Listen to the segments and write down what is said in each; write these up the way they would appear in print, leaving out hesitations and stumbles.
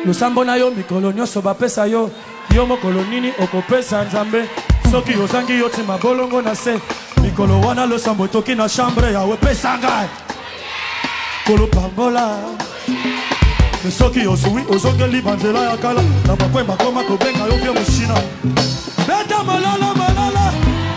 Lusambo na yo mikolo nyoso bapesa yo. Yo mokolo nini okopesa nzambe. Soki yozangi yo tima bolongo na se. Mikolo wana losambo toki na chambre ya wepesa ngai. Kolo pambola. Soki yozui ozongeli banzela ya kala. Na bakwe bakoma kobenga yo vya mushina. Beta malala malala.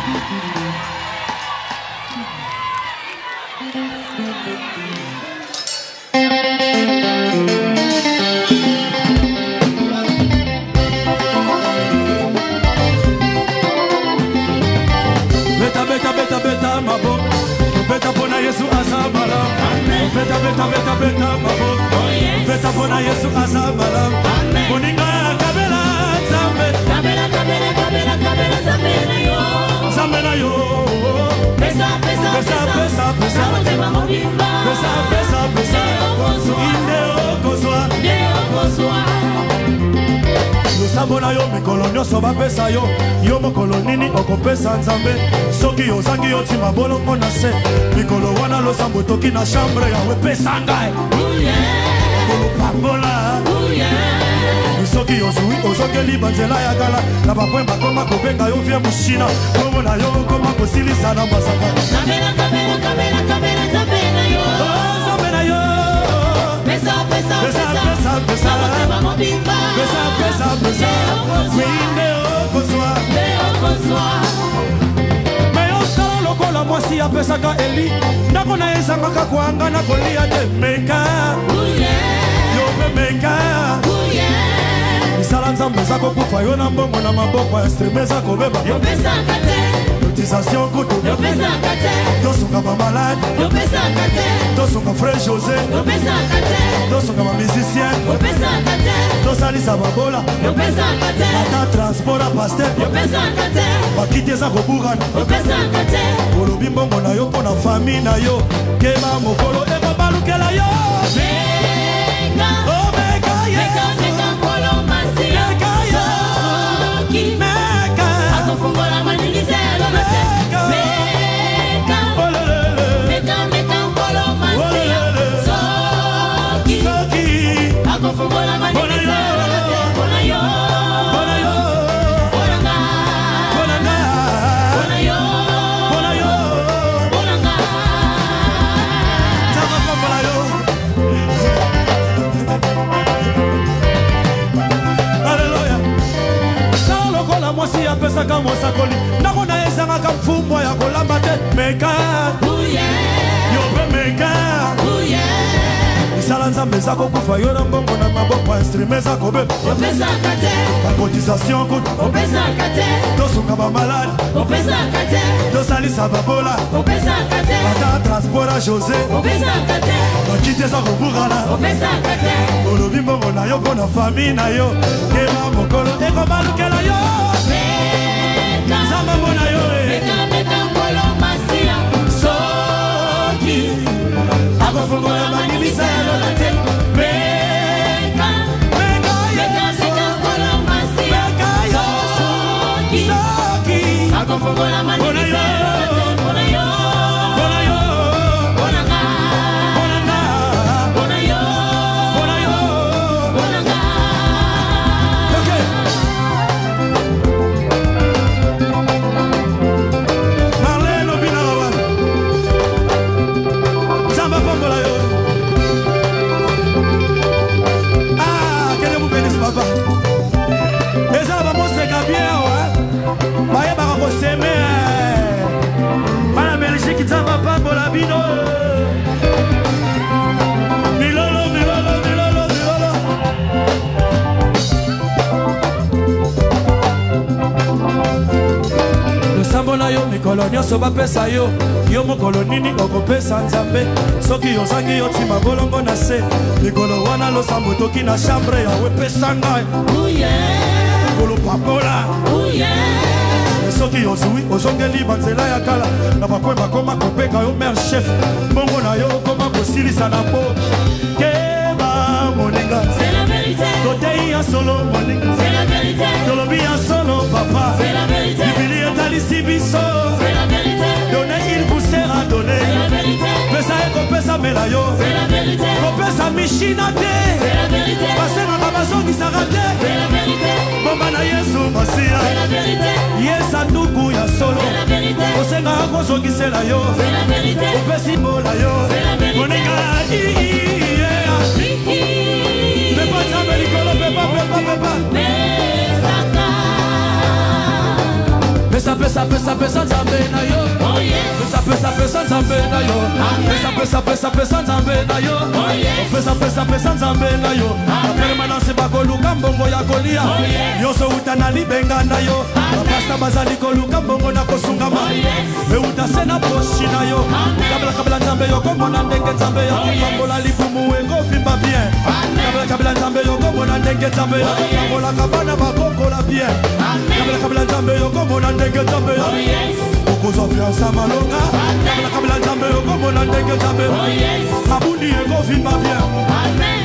Beta mabo, beta pona Yesu azabala. Beta mabo, beta pona Yesu azabala. Moninga kabela zambe, kabela zambe na yo. Pesa, Lusambo na yo mikolo nyoso bapesa yo. Yo mokolo nini okopesa nzambe. Soki yozangi yo tima bolongo na se. Mikolo wana losambo toki na chambre ya wepesa ngai. Kolo pambola. Soki yozui ozongeli banzela ya kala. Na bakwe bakoma kobenga yo vye mushina. Komo na yo koma kosilisa na masaka. Kabela zambe na yo. Zambe na yo. Pesa. Meyo sala lokola mwasi ya pesaka eli. Ndako na ezangaka kwanga na kolia te meka. Yo pe meka. Misala nzambe zako kufa yo na mbongo na maboko ya streame zako beba. Yo pesaka te. Cotisation kutu. Yo pesaka te. Tosunga ba malade. Yo pesaka te. Tosunga frère José. Yo pesaka te. Tosunga ba musicien. Yo pesaka te. Tosalisa babola. Yo pesaka te. Ata transport a pasteur. Yo pesaka te. Bakite za koburana. Yo pesaka te. Olobi mbongo na yo pona famille na yo. Keba mokolo eba balukela yo. Meka. Oh meka yeah. Meka kolo masi. Meka yeah. Soki. Meka. Akofungola manini zelo mate. Meka. Meka kolo masi. Soki. Akofungola manini zelo mate. Bona yo. Mwasi ya pesa kama sakoli. Ndako na ezanga kama mfumbwa ya kolamba te. Meka. Yo pe meka. Isala nzambe zako kufa yo na mbongo na maboko instrument zako bebe. Yo pesaka te. La cotisation kutu. Yo pesaka te. Tosunga ba malade. Yo pesaka te. Tosalisa babola. Yo pesaka te. Ata transport a José. Yo pesaka te. Bakite za koburana. Yo pesaka te. Olobi mbongo na yo pona famille na yo. Kema mokolo eko balukela yo. Zamba mona yo. Meka kolo masia. Soki. Akofungola manini zelo la te. Meka kolo masia. Soki. Akofungola manini zelo la te. Bona yo. Lusambo yo mikolo nyoso bapesa yo. Yo mokolo nini okopesa nzambe. Soki yozangi yo tima bolongo na se. Mikolo wana losambo toki na chambre ya wepesa ngai. Kolo papola. Soki yozui ozongeli banzela ya kala. Na bakwe bakoma kopenga yo mère chef. Bongo na yo koma kosilisa na po. Keba moninga. C'est la vérité. Côté ya solo moninga. C'est la vérité. Tolobi ya solo papa. C'est la vérité. Bibili etalisi biso. C'est la vérité. Donner il vous sera donné. C'est la vérité. Pesa eko pesa mela yo. C'est la vérité. Kopesa mishina te. C'est la vérité. Passer na babazo kozongisela yo opesi mbola yo moninga pepa nzambe likolo pepa pesa nzambe na yo pesa nzambe na yo pesa nzambe na yo pesa nzambe na yo permanence bakoluka mbongo ya kolia nyonso uta na libenga na yo bapasta bazali koluka mbongo na kosungama euta se na poshi na yo kabela nzambe yo komona ndenge nzambe ya kopambola libumu ekofimba bien kabela nzambe yo komona ndenge nzambe ya kopambola kabana bakokola bien kabela nzambe yo komona ndenge nzambe ya okozwa fiansa malonga kabela nzambe yo komona ndenge nzambe abundi ekofimba bien